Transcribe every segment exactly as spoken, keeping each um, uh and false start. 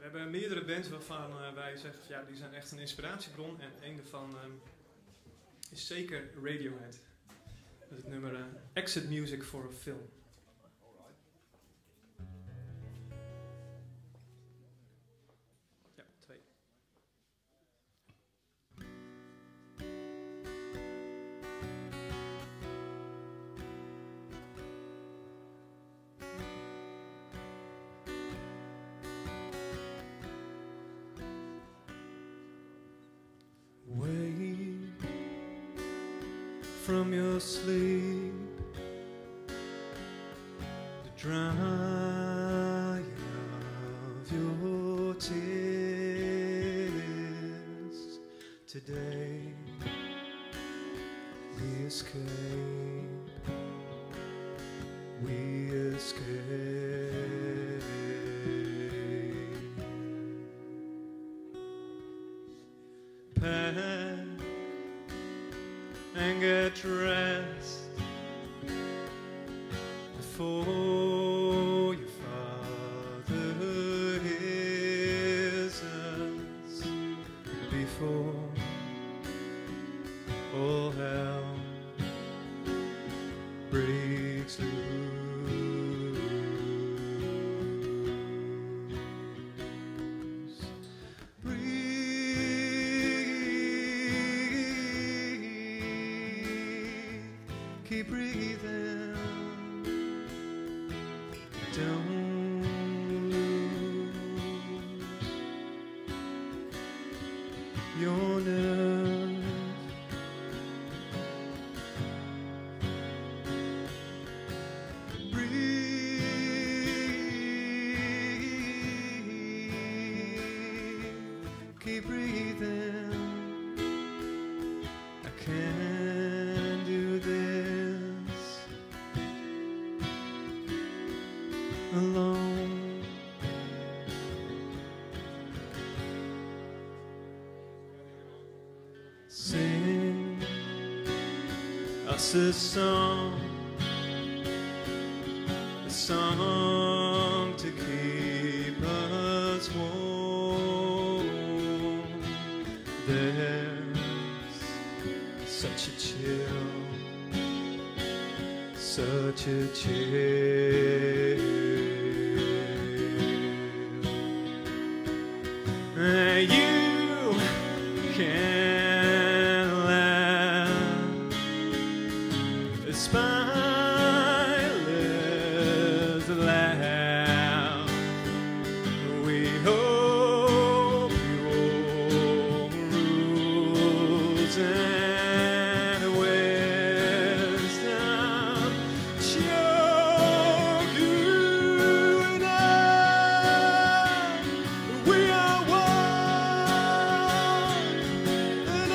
we hebben meerdere bands waarvan uh, wij zeggen van, ja, die zijn echt een inspiratiebron. En een daarvan um, is zeker Radiohead. Met het nummer uh, Exit Music for a Film. Ja, twee. Wake from your sleep, the drying of your tears. Today we escape, we escape. Pack and get dressed before your father hears us, before all hell breaks loose. Keep breathing, don't lose your nerve. Breathe, keep breathing. I can't do this alone. Sing us a song, a song to keep us warm. There's such a chill, such a chill. You can laugh, a spineless laugh. We hope your rules and wisdom show you now we are one, an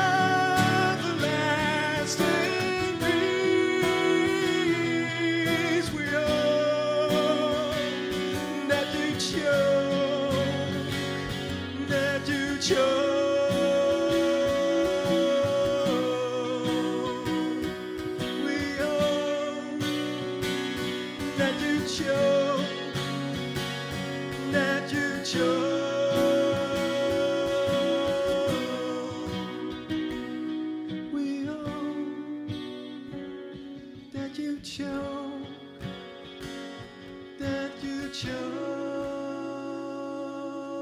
everlasting peace. We hope that you choke, that you choke. We hope that you choke, that you choke. We hope that you choke, that you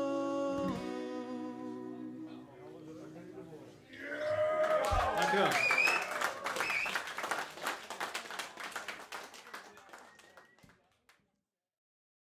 choke. Dankjewel.